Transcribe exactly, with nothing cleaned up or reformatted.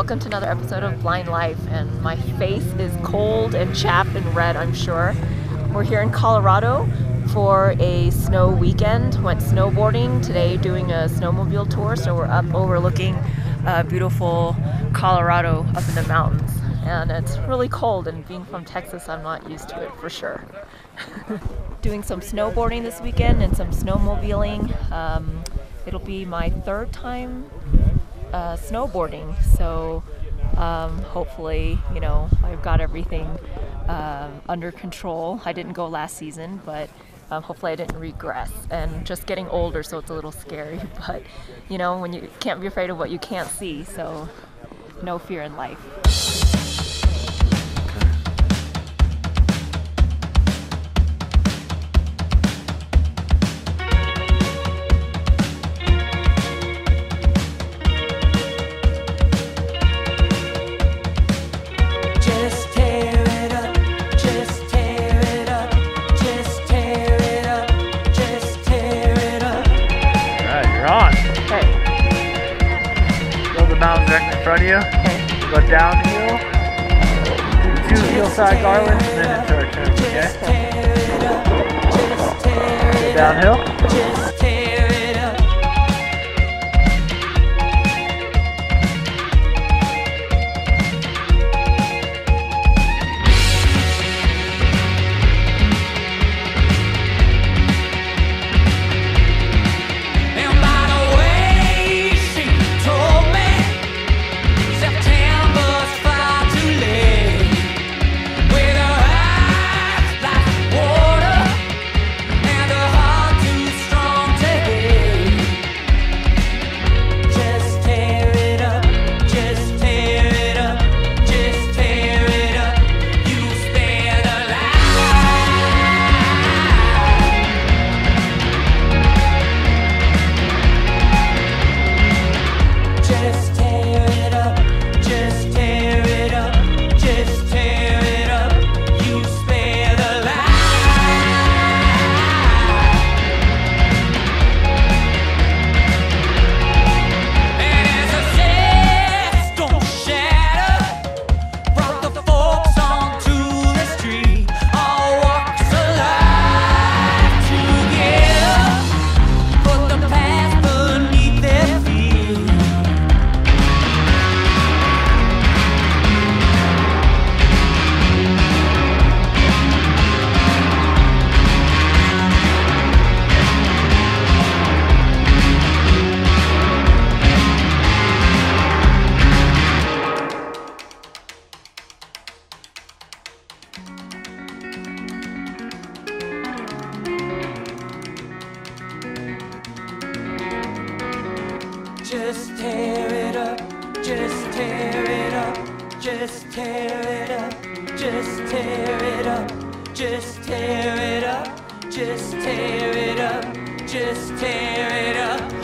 welcome to another episode of Blind Life, and my face is cold and chapped and red, I'm sure. We're here in Colorado for a snow weekend. Went snowboarding today, doing a snowmobile tour, so we're up overlooking uh, beautiful Colorado up in the mountains. And it's really cold, and being from Texas, I'm not used to it for sure. Doing some snowboarding this weekend and some snowmobiling. Um, it'll be my third time uh, snowboarding, so um, hopefully, you know, I've got everything uh, under control. I didn't go last season, but um, hopefully I didn't regress. And just getting older, so it's a little scary. But you know, when you can't be afraid of what you can't see, so no fear in life. Mountains directly in front of you. Okay. Go downhill, do two hillside garlands, and then into our turn. Okay? Go downhill. Just tear it up, just tear it up, just tear it up, just tear it up, just tear it up, just tear it up, just tear it up.